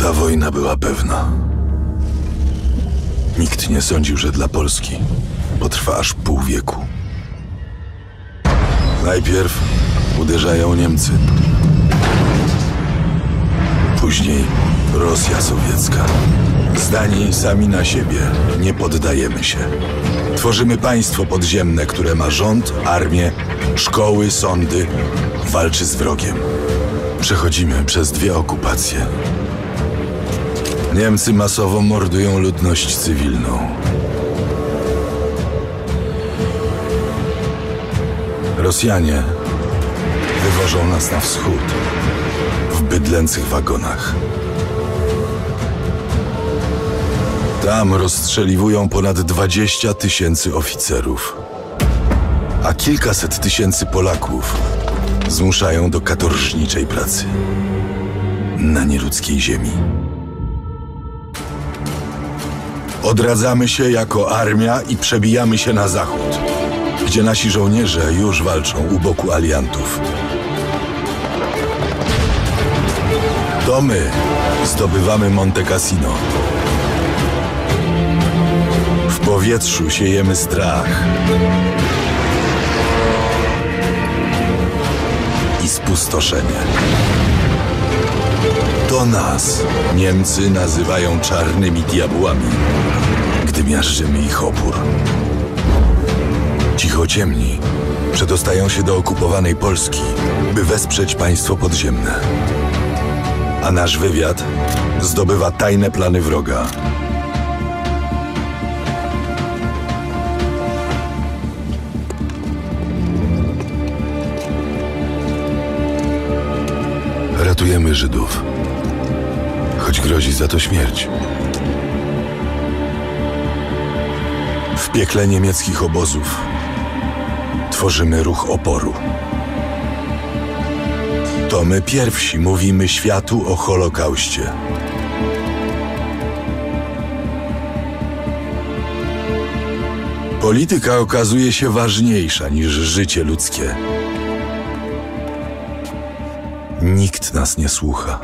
Ta wojna była pewna. Nikt nie sądził, że dla Polski potrwa aż pół wieku. Najpierw uderzają Niemcy. Później Rosja sowiecka. Zdani sami na siebie, nie poddajemy się. Tworzymy państwo podziemne, które ma rząd, armię, szkoły, sądy. Walczy z wrogiem. Przechodzimy przez 2 okupacje. Niemcy masowo mordują ludność cywilną. Rosjanie wywożą nas na wschód w bydlęcych wagonach. Tam rozstrzeliwują ponad 20 000 oficerów, a kilkaset tysięcy Polaków zmuszają do katorżniczej pracy na nieludzkiej ziemi. Odradzamy się jako armia i przebijamy się na zachód, gdzie nasi żołnierze już walczą u boku aliantów. To my zdobywamy Monte Cassino. W powietrzu siejemy strach i spustoszenie. To nas Niemcy nazywają czarnymi diabłami, gdy miażdżymy ich opór. Cichociemni przedostają się do okupowanej Polski, by wesprzeć państwo podziemne. A nasz wywiad zdobywa tajne plany wroga. Ratujemy Żydów, choć grozi za to śmierć. W piekle niemieckich obozów tworzymy ruch oporu. To my pierwsi mówimy światu o Holokauście. Polityka okazuje się ważniejsza niż życie ludzkie. Nikt nas nie słucha.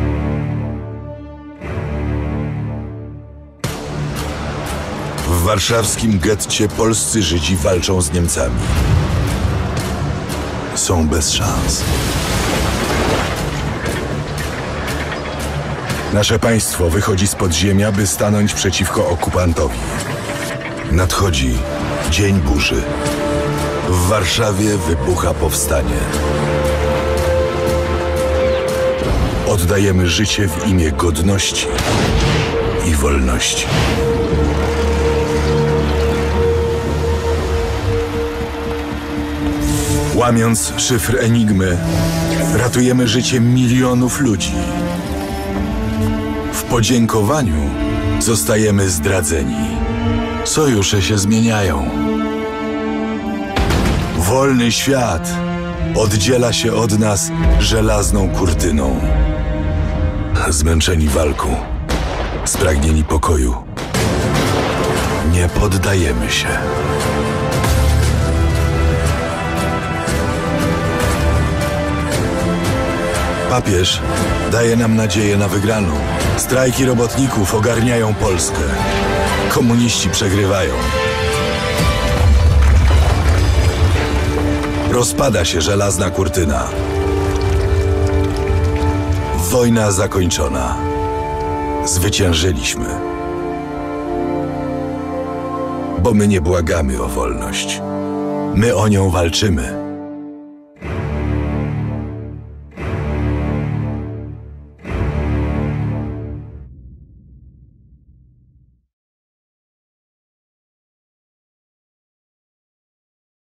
W warszawskim getcie polscy Żydzi walczą z Niemcami. Są bez szans. Nasze państwo wychodzi z podziemia, by stanąć przeciwko okupantowi. Nadchodzi dzień burzy. W Warszawie wybucha powstanie. Oddajemy życie w imię godności i wolności. Łamiąc szyfr Enigmy, ratujemy życie milionów ludzi. W podziękowaniu zostajemy zdradzeni. Sojusze się zmieniają. Wolny świat oddziela się od nas żelazną kurtyną. Zmęczeni walką, spragnieni pokoju, nie poddajemy się. Papież daje nam nadzieję na wygraną. Strajki robotników ogarniają Polskę. Komuniści przegrywają. Rozpada się żelazna kurtyna. Wojna zakończona. Zwyciężyliśmy. Bo my nie błagamy o wolność. My o nią walczymy.